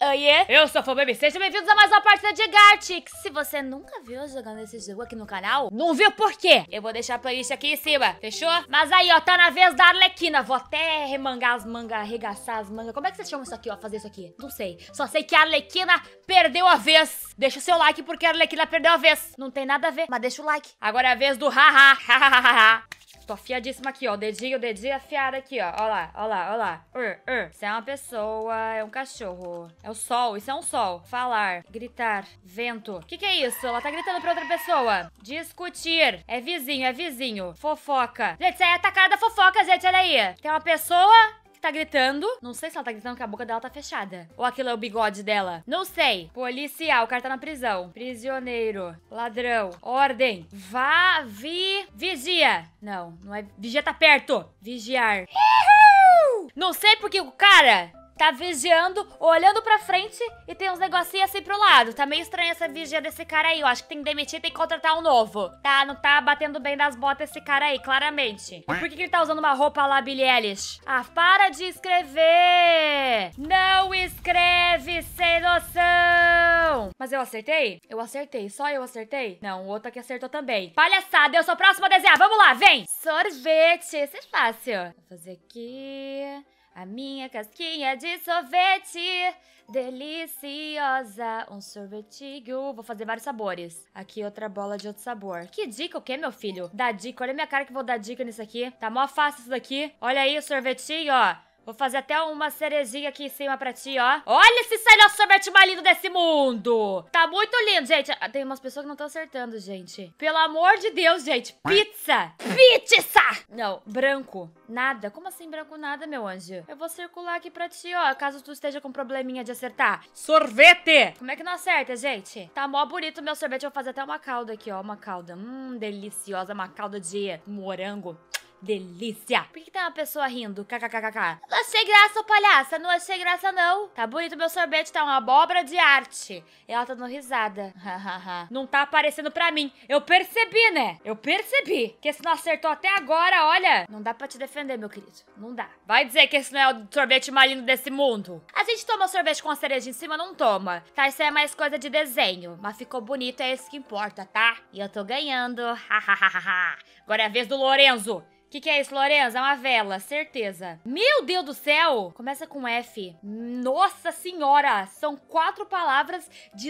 Oiê, eu sou a FoBaby, sejam bem-vindos a mais uma partida de Gartic. Se você nunca viu eu jogando esse jogo aqui no canal, não viu por quê? Eu vou deixar a playlist aqui em cima, fechou? Mas aí, ó, tá na vez da Arlequina. Vou até remangar as mangas, arregaçar as mangas. Como é que vocês chamam isso aqui, ó, fazer isso aqui? Não sei, só sei que a Arlequina perdeu a vez. Deixa o seu like porque a Arlequina perdeu a vez. Não tem nada a ver, mas deixa o like. Agora é a vez do haha. Tô afiadíssima aqui, ó. O dedinho afiado aqui, ó. Ó lá, ó lá, ó lá. Isso é uma pessoa, é um cachorro. É o sol, isso é um sol. Falar, gritar, vento. O que é isso? Ela tá gritando pra outra pessoa. Discutir. É vizinho. Fofoca. Gente, isso aí é a cara da fofoca, gente. Olha aí. Tem uma pessoa tá gritando. Não sei se ela tá gritando que a boca dela tá fechada. Ou aquilo é o bigode dela. Não sei. Policial. O cara tá na prisão. Prisioneiro. Ladrão. Ordem. Vigia. Não é. Vigia tá perto. Vigiar. Não sei porque o cara tá vigiando, olhando pra frente e tem uns negocinhos assim pro lado. Tá meio estranha essa vigia desse cara aí. Eu acho que tem que demitir e tem que contratar um novo. Tá, não tá batendo bem das botas esse cara aí, claramente. E por que ele tá usando uma roupa lá, Billie Eilish? Ah, para de escrever! Não escreve sem noção! Mas eu acertei? Eu acertei. Só eu acertei? Não, o outro aqui acertou também. Palhaçada, eu sou o próximo a desenhar. Vamos lá, vem! Sorvete. Isso é fácil. Vou fazer aqui a minha casquinha de sorvete, deliciosa, um sorvetinho. Vou fazer vários sabores. Aqui outra bola de outro sabor. Que dica o quê, meu filho? Dá dica, olha a minha cara que vou dar dica nisso aqui. Tá mó fácil isso daqui. Olha aí o sorvetinho, ó. Vou fazer até uma cerejinha aqui em cima pra ti, ó. Olha esse sai nosso sorvete mais lindo desse mundo. Tá muito lindo, gente. Tem umas pessoas que não estão acertando, gente. Pelo amor de Deus, gente. Pizza. Não, branco. Nada. Como assim branco nada, meu anjo? Eu vou circular aqui pra ti, ó. Caso tu esteja com probleminha de acertar. Sorvete. Como é que não acerta, gente? Tá mó bonito o meu sorvete. Eu vou fazer até uma calda aqui, ó. Uma calda. Deliciosa. Uma calda de morango. Delícia! Por que tem uma pessoa rindo? KKKK. Não achei graça, palhaça. Não achei graça, não. Tá bonito meu sorvete, tá uma abóbora de arte. Ela tá dando risada. Não tá aparecendo pra mim. Eu percebi, né? Eu percebi. Que se não acertou até agora, olha. Não dá pra te defender, meu querido. Não dá. Vai dizer que esse não é o sorvete mais lindo desse mundo. A gente toma sorvete com a cereja em cima? Não toma. Tá, isso aí é mais coisa de desenho. Mas ficou bonito, é isso que importa, tá? E eu tô ganhando. Agora é a vez do Lorenzo. Que é isso, Lorenzo? É uma vela, certeza. Meu Deus do céu! Começa com F. Nossa senhora! São 4 palavras,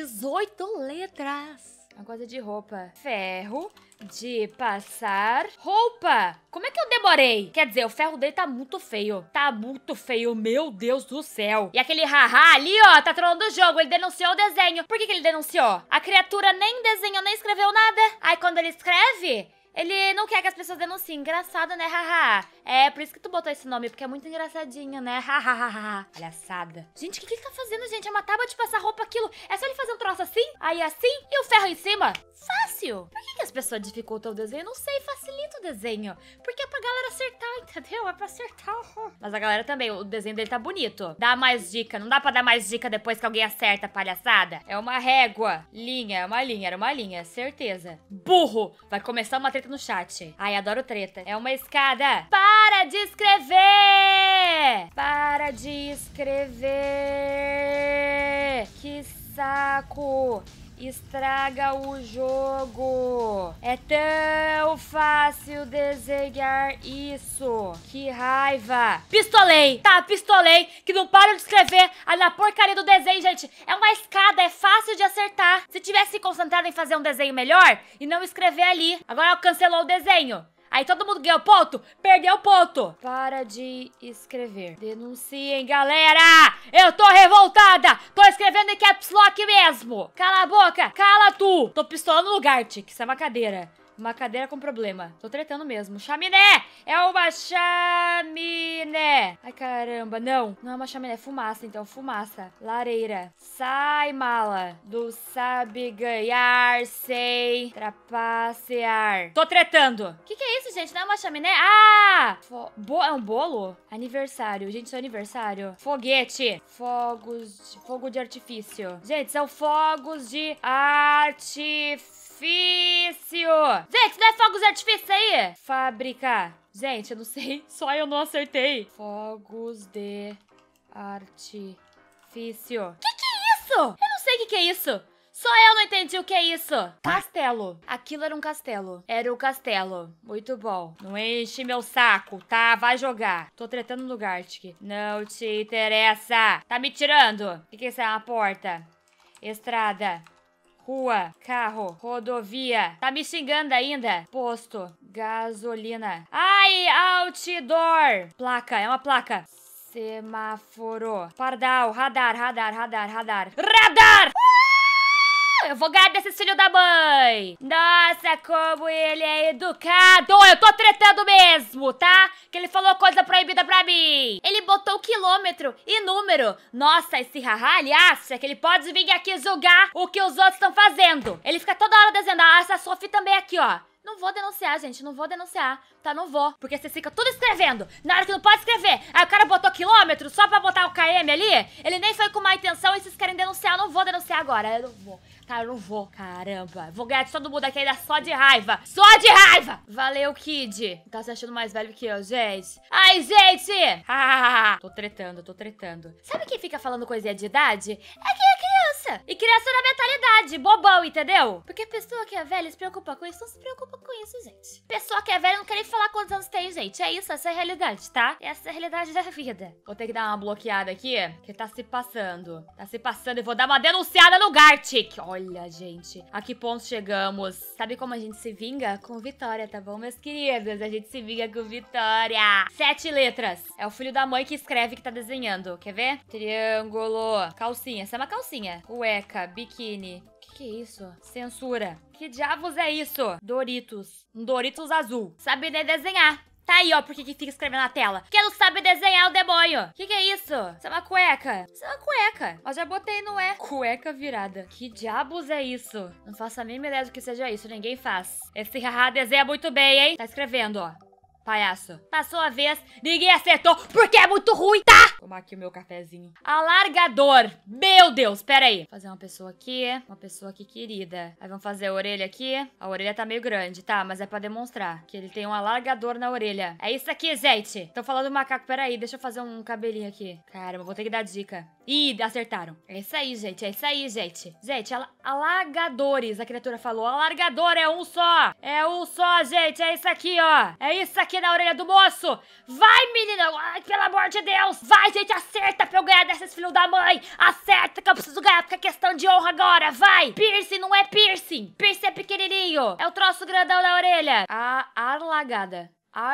18 letras. Uma coisa de roupa. Ferro de passar roupa. Como é que eu demorei? Quer dizer, o ferro dele tá muito feio. Tá muito feio, meu Deus do céu. E aquele haha ali, ó, tá trolando o jogo. Ele denunciou o desenho. Por que ele denunciou? A criatura nem desenhou, nem escreveu nada. Aí quando ele escreve, ele não quer que as pessoas denunciem. Engraçado, né? Haha. É, por isso que tu botou esse nome, porque é muito engraçadinho, né? Hahaha. Palhaçada. Gente, o que ele tá fazendo, gente? É uma tábua de passar roupa, aquilo. É só ele fazer um troço assim, aí assim, e o ferro em cima? Fácil. Por que as pessoas dificultam o desenho? Eu não sei, facilita o desenho. Porque é pra galera acertar, entendeu? É pra acertar. Mas a galera também, o desenho dele tá bonito. Dá mais dica. Não dá pra dar mais dica depois que alguém acerta, palhaçada? É uma régua. Linha, é uma linha. Era uma linha, certeza. Burro. Vai começar uma treta no chat. Ai, adoro treta. É uma escada. Para de escrever! Para de escrever! Que saco! Estraga o jogo. É tão fácil desenhar isso. Que raiva. Pistolei. Tá, pistolei. Que não para de escrever na porcaria do desenho, gente. É uma escada, é fácil de acertar. Se tivesse se concentrado em fazer um desenho melhor e não escrever ali. Agora cancelou o desenho. Aí todo mundo ganhou ponto, perdeu ponto. Para de escrever. Denunciem, galera. Eu tô revoltada. Tô escrevendo em caps lock mesmo. Cala a boca. Cala tu. Tô pistolando no Gartic. Isso é uma cadeira. Uma cadeira com problema. Tô tretando mesmo. Chaminé! É uma chaminé. Ai, caramba. Não. Não é uma chaminé. É fumaça, então. Fumaça. Lareira. Sai, mala. Do sabe ganhar sem trapacear. Tô tretando. Que é isso, gente? Não é uma chaminé? Ah! É um bolo? Aniversário. Gente, isso é aniversário. Foguete. Fogo de artifício. Gente, são fogos de artifício. Gente, não é fogos de artifício aí? Fábrica. Gente, eu não sei. Só eu não acertei. Fogos de artifício. Que isso? Eu não sei o que é isso. Só eu não entendi o que é isso. Castelo. Aquilo era um castelo. Era o castelo. Muito bom. Não enche meu saco, tá? Vai jogar. Tô tretando no Gartic. Não te interessa. Tá me tirando. O que é isso? É uma porta. Estrada. Rua, carro, rodovia. Tá me xingando ainda? Posto, gasolina. Ai, outdoor. Placa, é uma placa. Semáforo. Pardal, radar. Radar! Eu vou ganhar desses filhos da mãe. Nossa, como ele é educado. Eu tô tretando mesmo, tá? Que ele falou coisa proibida pra mim. Ele botou quilômetro e número. Nossa, esse haha, ele acha que ele pode vir aqui julgar o que os outros estão fazendo. Ele fica toda hora desenhando. Ah, essa Sophie também aqui, ó. Não vou denunciar, gente, não vou denunciar, tá? Não vou, porque vocês ficam tudo escrevendo na hora que não pode escrever. Aí o cara botou quilômetro só pra botar o KM ali, ele nem foi com má intenção e vocês querem denunciar. Eu não vou denunciar agora, eu não vou. Cara, eu não vou, caramba. Vou ganhar de todo mundo aqui ainda só de raiva. Só de raiva! Valeu, Kid. Tá se achando mais velho que eu, gente. Ai, gente! Tô tretando. Sabe quem fica falando coisinha de idade? É quem é criança. E criança na mentalidade, bobão, entendeu? Porque a pessoa que é velha se preocupa com isso, não se preocupa com isso, gente. Pessoa que é velha não quer nem falar quantos anos tem, gente. É isso, essa é a realidade, tá? Essa é a realidade da vida. Vou ter que dar uma bloqueada aqui, que tá se passando. Tá se passando e vou dar uma denunciada no Gartic. Olha, gente, a que ponto chegamos? Sabe como a gente se vinga? Com vitória, tá bom, meus queridos? A gente se vinga com vitória. 7 letras. É o filho da mãe que escreve que tá desenhando. Quer ver? Triângulo. Calcinha. Essa é uma calcinha. Cueca. Biquíni. Que é isso? Censura. Que diabos é isso? Doritos. Um Doritos azul. Sabe nem desenhar. Tá aí, ó, por que fica escrevendo na tela? Porque não sabe desenhar o demônio. Que é isso? Isso é uma cueca. Isso é uma cueca. Ó, já botei, não é? Cueca virada. Que diabos é isso? Não faço a mínima ideia do que seja isso. Ninguém faz. Esse haha desenha muito bem, hein? Tá escrevendo, ó. Palhaço. Passou a vez, ninguém acertou, porque é muito ruim, tá? Vou tomar aqui o meu cafezinho. Alargador. Meu Deus, pera aí. Vou fazer uma pessoa aqui querida. Aí vamos fazer a orelha aqui. A orelha tá meio grande, tá? Mas é pra demonstrar que ele tem um alargador na orelha. É isso aqui, gente. Tô falando do macaco, pera aí, deixa eu fazer um cabelinho aqui. Caramba, vou ter que dar dica. Ih, acertaram. É isso aí, gente, é isso aí, gente. Gente, alargadores, a criatura falou. Alargador é um só. É um só, gente, é isso aqui, ó. É isso aqui na orelha do moço. Vai, menina. Ai, pelo amor de Deus. Vai, gente, acerta pra eu ganhar desses filhos da mãe. Acerta que eu preciso ganhar, porque é questão de honra agora. Vai. Piercing não é piercing. Piercing é pequenininho. É o troço grandão na orelha. Arlagada.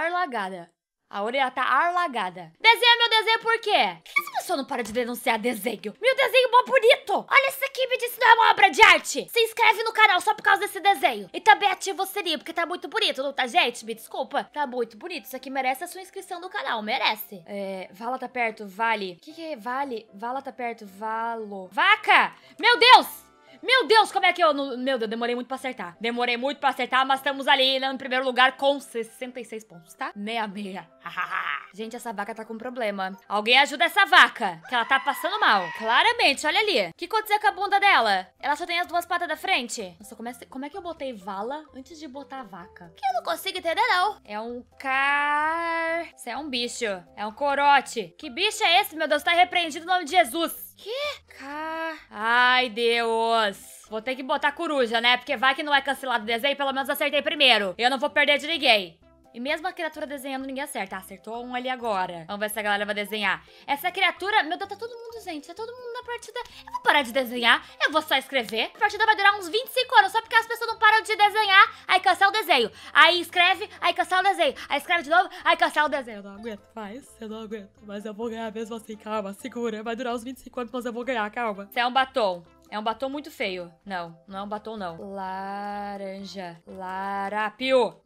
A orelha tá arlagada. Desenha meu desenho por quê? Por que essa pessoa não para de denunciar desenho? Meu desenho mó bonito. Olha isso aqui, me disse, não é uma obra de arte. Se inscreve no canal só por causa desse desenho. E também ativa o sininho, porque tá muito bonito, não tá, gente? Me desculpa. Tá muito bonito. Isso aqui merece a sua inscrição no canal, merece. Vala tá perto, vale. O que é vale? Vala tá perto, valo. Vaca! Meu Deus! Meu Deus, como é que eu... Meu Deus, demorei muito pra acertar. Mas estamos ali no primeiro lugar com 66 pontos, tá? 66. Gente, essa vaca tá com problema. Alguém ajuda essa vaca, que ela tá passando mal. Claramente, olha ali. O que aconteceu com a bunda dela? Ela só tem as duas patas da frente. Nossa, como é que eu botei vala antes de botar a vaca? Que eu não consigo entender, não. É um Isso é um bicho. É um corote. Que bicho é esse, meu Deus? Tá repreendido no nome de Jesus. Que? Ai, Deus. Vou ter que botar coruja, né? Porque vai que não é cancelado o desenho, pelo menos acertei primeiro. Eu não vou perder de ninguém. E mesmo a criatura desenhando, ninguém acerta. Acertou um ali agora. Vamos ver se a galera vai desenhar. Essa criatura... Meu Deus, tá todo mundo, gente. Tá todo mundo na partida. Eu vou parar de desenhar. Eu vou só escrever. A partida vai durar uns 25 anos. Só porque as pessoas não param de desenhar. Aí cancela o desenho. Aí escreve. Aí cancela o desenho. Aí escreve de novo. Aí cancela o desenho. Eu não aguento mais. Eu não aguento. Mas eu vou ganhar mesmo assim. Calma, segura. Vai durar uns 25 anos, mas eu vou ganhar. Calma. Isso é um batom. É um batom muito feio. Não, não é um batom, não. Laranja. Larápio.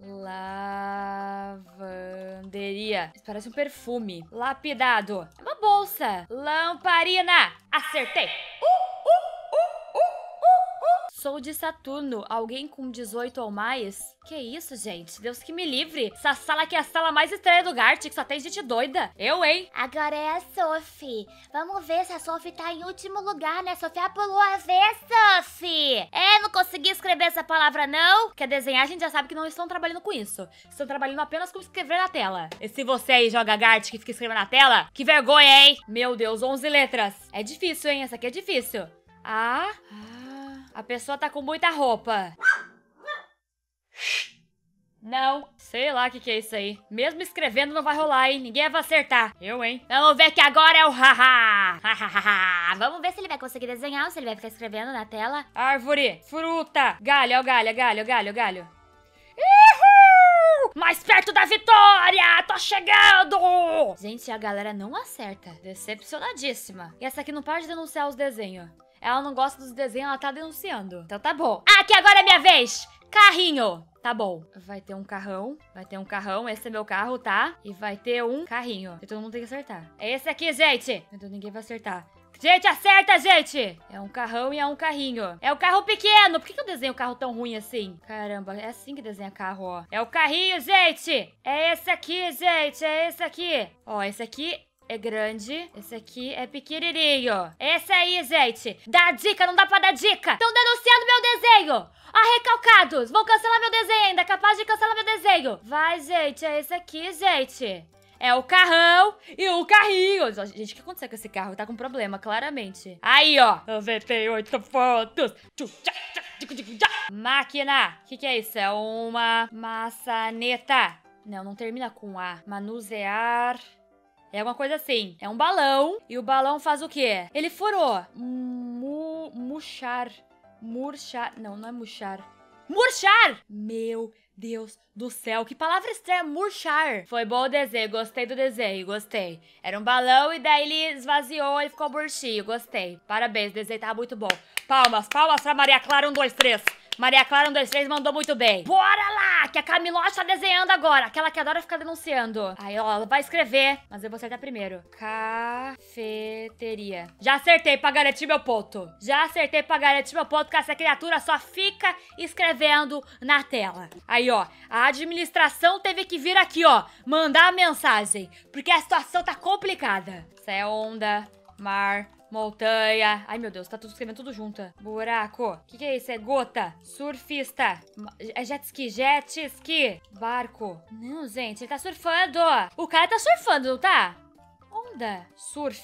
Lavanderia. Isso parece um perfume. Lapidado. É uma bolsa. Lamparina. Acertei. Sou de Saturno. Alguém com 18 ou mais? Que isso, gente? Deus que me livre. Essa sala aqui é a sala mais estranha do Gartic. Só tem gente doida. Eu, hein? Agora é a Sophie. Vamos ver se a Sophie tá em último lugar, né? Sophie pulou a vez, Sophie. Não consegui escrever essa palavra, não. Quer desenhar, a gente já sabe que não estão trabalhando com isso. Estão trabalhando apenas com escrever na tela. E se você aí joga Gartic e fica escrevendo na tela, que vergonha, hein? Meu Deus, 11 letras. É difícil, hein? Essa aqui é difícil. A pessoa tá com muita roupa. Não. Sei lá o que é isso aí. Mesmo escrevendo não vai rolar, hein? Ninguém vai acertar. Eu, hein? Vamos ver que agora é o haha. Vamos ver se ele vai conseguir desenhar ou se ele vai ficar escrevendo na tela. Árvore. Fruta. Galho, é o galho, galho. Uhul! Mais perto da vitória! Tô chegando! Gente, a galera não acerta. Decepcionadíssima. E essa aqui não para de denunciar os desenhos. Ela não gosta dos desenhos, ela tá denunciando. Então tá bom. Aqui agora é minha vez! Carrinho! Tá bom. Vai ter um carrão. Esse é meu carro, tá? E vai ter um carrinho. E todo mundo tem que acertar. É esse aqui, gente! Então ninguém vai acertar. Gente, acerta, gente! É um carrão e é um carrinho. É o carro pequeno. Por que eu desenho o carro tão ruim assim? Caramba, é assim que desenha carro, ó. É o carrinho, gente! É esse aqui, gente! É esse aqui. Ó, esse aqui é grande. Esse aqui é pequenininho. Esse aí, gente. Dá dica, não dá pra dar dica. Estão denunciando meu desenho. Ah, recalcados. Vão cancelar meu desenho ainda. Capaz de cancelar meu desenho. Vai, gente. É esse aqui, gente. É o carrão e o carrinho. Gente, o que aconteceu com esse carro? Tá com problema, claramente. Aí, ó. 98 pontos. Máquina. O que é isso? É uma maçaneta. Não termina com A. Manusear. É alguma coisa assim. É um balão. E o balão faz o quê? Ele furou. Murchar. Não, não é murchar. Murchar! Meu Deus do céu, que palavra estranha, murchar. Foi bom o desenho, gostei do desenho, gostei. Era um balão e daí ele esvaziou e ficou murchinho, gostei. Parabéns, o desenho tava muito bom. Palmas pra Maria Clara 1, 2, 3. Maria Clara 1, 2, 3 mandou muito bem. Bora lá, que a Camilote tá desenhando agora. Aquela que adora ficar denunciando. Aí, ó, ela vai escrever, mas eu vou acertar primeiro. Cafeteria. Já acertei pra garantir meu ponto. Que essa criatura só fica escrevendo na tela. Aí, ó, a administração teve que vir aqui, ó, mandar a mensagem. Porque a situação tá complicada. Isso é onda, mar... montanha. Ai, meu Deus, tá tudo escrevendo tudo junto. Buraco. O que é isso? É gota. Surfista. É jet ski. Barco. Não, gente, ele tá surfando. O cara tá surfando, não tá? Onda. Surf.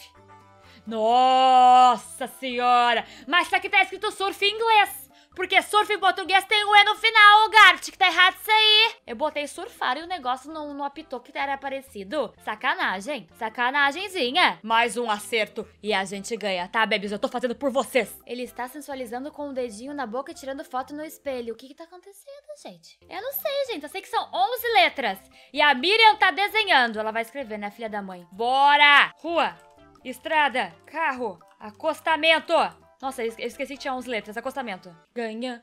Nossa senhora. Mas isso aqui tá escrito surf em inglês. Porque surf em português tem um E no final, Gart, que tá errado isso aí. Eu botei surfar e o negócio não apitou que era parecido. Sacanagem. Sacanagemzinha. Mais um acerto e a gente ganha, tá, babies? Eu tô fazendo por vocês. Ele está sensualizando com o dedinho na boca e tirando foto no espelho. O que tá acontecendo, gente? Eu não sei, gente. Eu sei que são 11 letras. E a Miriam tá desenhando. Ela vai escrever, né, filha da mãe? Bora! Rua. Estrada. Carro. Acostamento. Nossa, eu esqueci que tinha 11 letras. Acostamento. Ganha.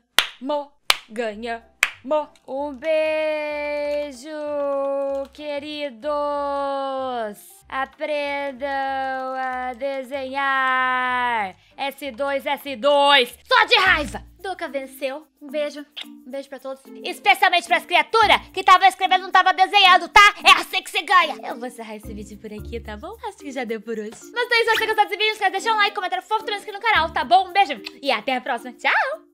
Um beijo, queridos. Aprendam a desenhar. S2. Só de raiva. Duca venceu. Um beijo pra todos. Especialmente pras criaturas que tava escrevendo e não tava desenhando, tá? É assim que você ganha. Eu vou encerrar esse vídeo por aqui, tá bom? Acho que já deu por hoje. Mas é isso, se você gostou desse vídeo, não esquece de deixar um like, comentário fofo, também inscrever no canal, tá bom? Um beijo e até a próxima. Tchau!